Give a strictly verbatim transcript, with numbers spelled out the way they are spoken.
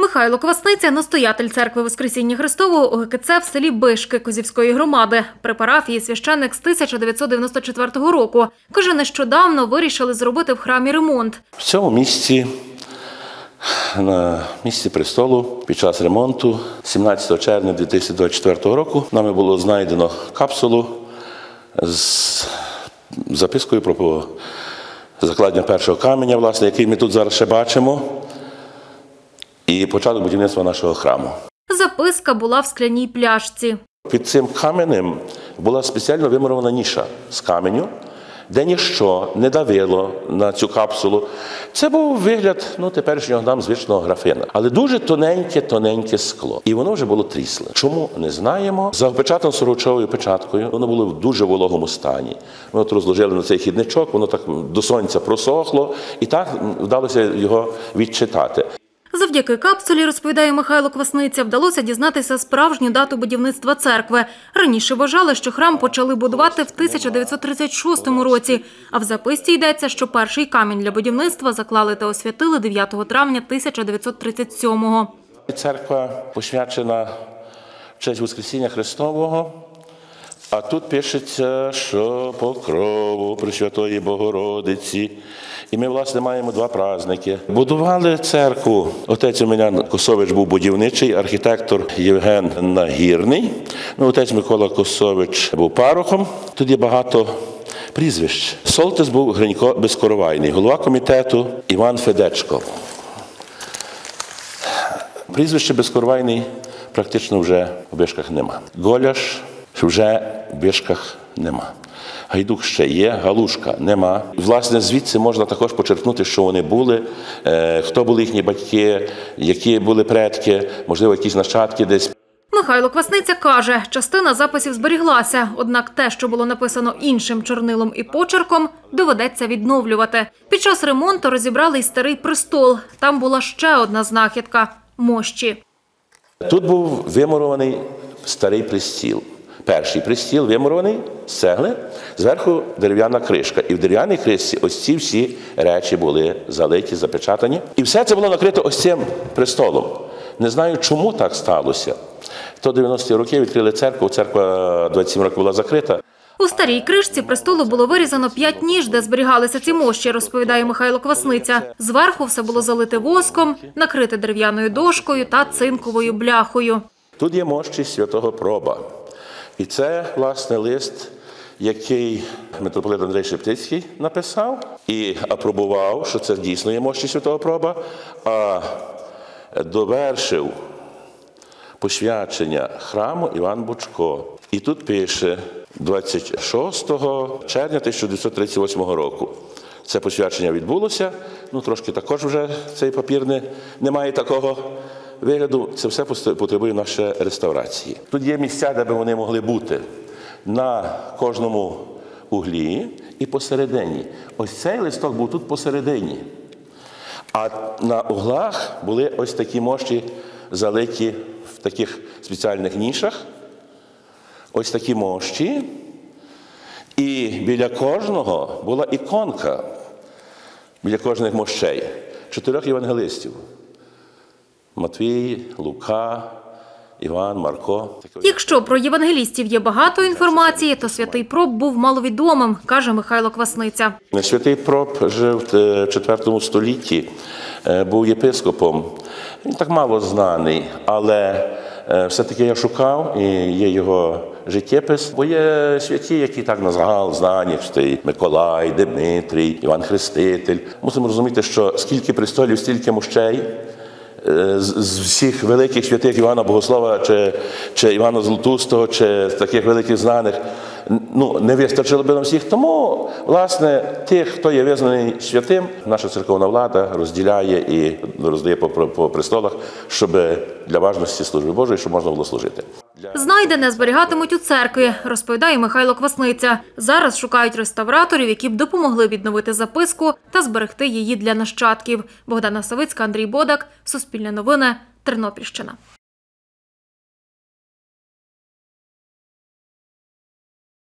Михайло Квасниця – настоятель церкви Воскресіння Христового ОГКЦ в селі Бишки Козівської громади. При парафії священник з тисяча дев'ятсот дев'яносто четвертого року. Каже, нещодавно вирішили зробити в храмі ремонт. В цьому місці, на місці престолу, під час ремонту, сімнадцятого червня дві тисячі двадцять четвертого року, нами було знайдено капсулу з запискою про закладення першого каменя, власне, який ми тут зараз ще бачимо, і початок будівництва нашого храму. Записка була в скляній пляшці. Під цим каменем була спеціально вимурована ніша з каменю, де ніщо не давило на цю капсулу. Це був вигляд, ну, теперішнього нам звичного графина. Але дуже тоненьке-тоненьке скло. І воно вже було трісле. Чому? Не знаємо. За опечатаною сорочовою печаткою, воно було в дуже вологому стані. Ми от розложили на цей хідничок, воно так до сонця просохло, і так вдалося його відчитати. Завдяки капсулі, розповідає Михайло Квасниця, вдалося дізнатися справжню дату будівництва церкви. Раніше вважали, що храм почали будувати в тисяча дев'ятсот тридцять шостому році, а в записці йдеться, що перший камінь для будівництва заклали та освятили дев'ятого травня тисяча дев'ятсот тридцять сьомого. Церква посвячена в честь Воскресіння Христового, а тут пишеться, що покрову Пресвятої Богородиці. І ми, власне, маємо два праздники. Будували церкву. Отець Омелян Косович був будівничий, архітектор Євген Нагірний. Ну, отець Микола Косович був парохом. Тут є багато прізвищ. Солтис був Гринько Безкоровайний, голова комітету Іван Федечко. Прізвище Безкоровайний практично вже в Бишках нема. Голяш вже в Бишках нема. Гайдук ще є, Галушка нема. Власне, звідси можна також почерпнути, що вони були, хто були їхні батьки, які були предки, можливо, якісь нащадки десь. Михайло Квасниця каже, частина записів зберіглася, однак те, що було написано іншим чорнилом і почерком, доведеться відновлювати. Під час ремонту розібрали й старий престол. Там була ще одна знахідка – мощі. Тут був вимурований старий престіл. Перший престіл вимурований з цегли, зверху дерев'яна кришка. І в дерев'яній кришці ось ці всі речі були залиті, запечатані. І все це було накрито ось цим престолом. Не знаю, чому так сталося. То дев'яності роки відкрили церкву, церква двадцять сім років була закрита. У старій кришці престолу було вирізано п'ять ніж, де зберігалися ці мощі, розповідає Михайло Квасниця. Зверху все було залите воском, накрите дерев'яною дошкою та цинковою бляхою. Тут є мощі святого Проба. І це, власне, лист, який митрополит Андрей Шептицький написав і апробував, що це дійсно є мощі святого Проба, а довершив посвячення храму Іван Бучко. І тут пише двадцять шостого червня тисяча дев'ятсот тридцять восьмого року. Це посвячення відбулося, ну трошки також вже цей папір не, не має такого вигляду, це все потребує нашої реставрації. Тут є місця, де б вони могли бути. На кожному углі і посередині. Ось цей листок був тут посередині. А на углах були ось такі мощі залиті в таких спеціальних нішах. Ось такі мощі. І біля кожного була іконка, біля кожних мощей, чотирьох євангелистів. Матвій, Лука, Іван, Марко. Якщо про євангелістів є багато інформації, то святий Проб був маловідомим, каже Михайло Квасниця. Святий Проб жив в четвертому столітті, був єпископом. Він так мало знаний, але все-таки я шукав, і є його життєпис. Бо є святі, які так на загал знані, що Миколай, Димитрій, Іван Хреститель. Мусимо розуміти, що скільки престолів, стільки мощей. З всіх великих святих Івана Богослова, чи, чи Івана Золотустого, чи таких великих знаних, ну, не вистачило би нам всіх. Тому, власне, тих, хто є визнаний святим, наша церковна влада розділяє і роздає по, по престолах, щоб для важності служби Божої, щоб можна було служити. Знайдене зберігатимуть у церкві, розповідає Михайло Квасниця. Зараз шукають реставраторів, які б допомогли відновити записку та зберегти її для нащадків. Богдана Савицька, Андрій Бодак, Суспільне новини, Тернопільщина.